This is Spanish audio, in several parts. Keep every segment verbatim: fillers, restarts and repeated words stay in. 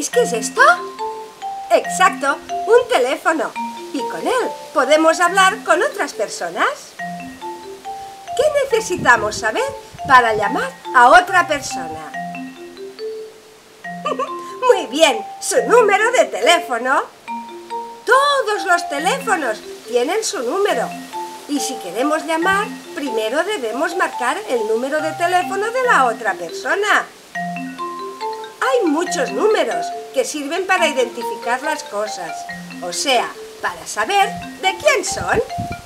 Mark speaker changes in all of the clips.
Speaker 1: ¿Sabéis qué es esto? Exacto, un teléfono. Y con él podemos hablar con otras personas. ¿Qué necesitamos saber para llamar a otra persona? Muy bien, su número de teléfono. Todos los teléfonos tienen su número. Y si queremos llamar, primero debemos marcar el número de teléfono de la otra persona. Hay muchos números que sirven para identificar las cosas, o sea, para saber de quién son.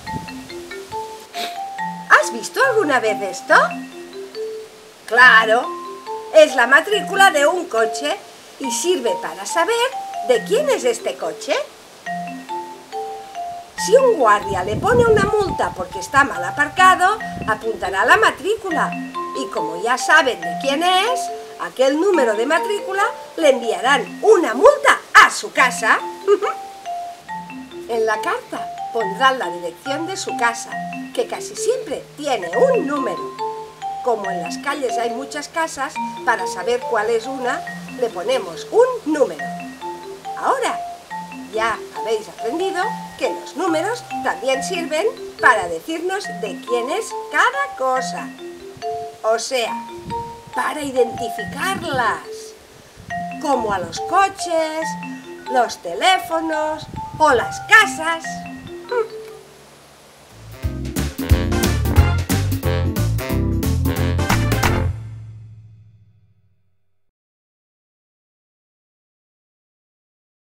Speaker 1: ¿Has visto alguna vez esto? ¡Claro! Es la matrícula de un coche y sirve para saber de quién es este coche. Si un guardia le pone una multa porque está mal aparcado, apuntará la matrícula y como ya saben de quién es, aquel número de matrícula le enviarán una multa a su casa. En la carta pondrán la dirección de su casa, que casi siempre tiene un número. Como en las calles hay muchas casas, para saber cuál es una, le ponemos un número. Ahora ya habéis aprendido que los números también sirven para decirnos de quién es cada cosa. O sea, para identificarlas, como a los coches, los teléfonos o las casas.